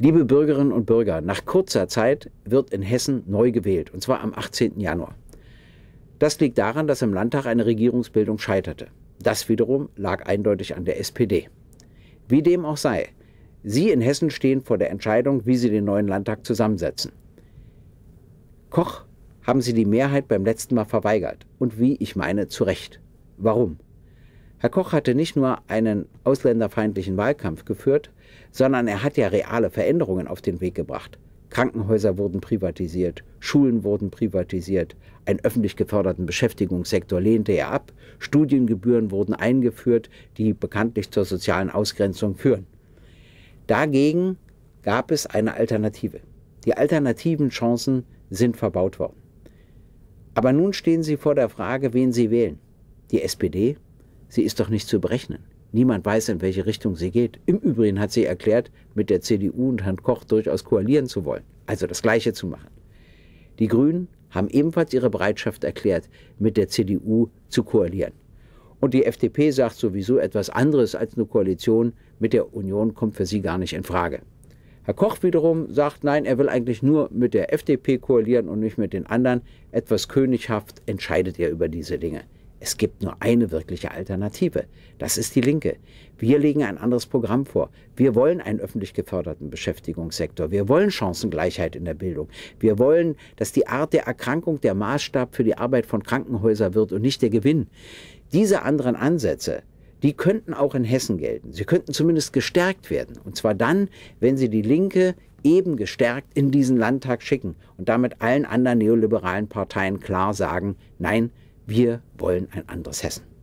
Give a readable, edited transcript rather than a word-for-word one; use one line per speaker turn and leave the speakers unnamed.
Liebe Bürgerinnen und Bürger, nach kurzer Zeit wird in Hessen neu gewählt, und zwar am 18. Januar. Das liegt daran, dass im Landtag eine Regierungsbildung scheiterte. Das wiederum lag eindeutig an der SPD. Wie dem auch sei, Sie in Hessen stehen vor der Entscheidung, wie Sie den neuen Landtag zusammensetzen. Koch haben Sie die Mehrheit beim letzten Mal verweigert. Und wie ich meine, zu Recht. Warum? Herr Koch hatte nicht nur einen ausländerfeindlichen Wahlkampf geführt, sondern er hat ja reale Veränderungen auf den Weg gebracht. Krankenhäuser wurden privatisiert, Schulen wurden privatisiert, einen öffentlich geförderten Beschäftigungssektor lehnte er ab, Studiengebühren wurden eingeführt, die bekanntlich zur sozialen Ausgrenzung führen. Dagegen gab es eine Alternative. Die alternativen Chancen sind verbaut worden. Aber nun stehen Sie vor der Frage, wen Sie wählen. Die SPD? Sie ist doch nicht zu berechnen. Niemand weiß, in welche Richtung sie geht. Im Übrigen hat sie erklärt, mit der CDU und Herrn Koch durchaus koalieren zu wollen, also das Gleiche zu machen. Die Grünen haben ebenfalls ihre Bereitschaft erklärt, mit der CDU zu koalieren. Und die FDP sagt sowieso etwas anderes als eine Koalition mit der Union kommt für sie gar nicht in Frage. Herr Koch wiederum sagt, nein, er will eigentlich nur mit der FDP koalieren und nicht mit den anderen. Etwas könighaft entscheidet er über diese Dinge. Es gibt nur eine wirkliche Alternative. Das ist die Linke. Wir legen ein anderes Programm vor. Wir wollen einen öffentlich geförderten Beschäftigungssektor. Wir wollen Chancengleichheit in der Bildung. Wir wollen, dass die Art der Erkrankung der Maßstab für die Arbeit von Krankenhäusern wird und nicht der Gewinn. Diese anderen Ansätze, die könnten auch in Hessen gelten. Sie könnten zumindest gestärkt werden. Und zwar dann, wenn Sie die Linke eben gestärkt in diesen Landtag schicken und damit allen anderen neoliberalen Parteien klar sagen, nein, wir wollen ein anderes Hessen.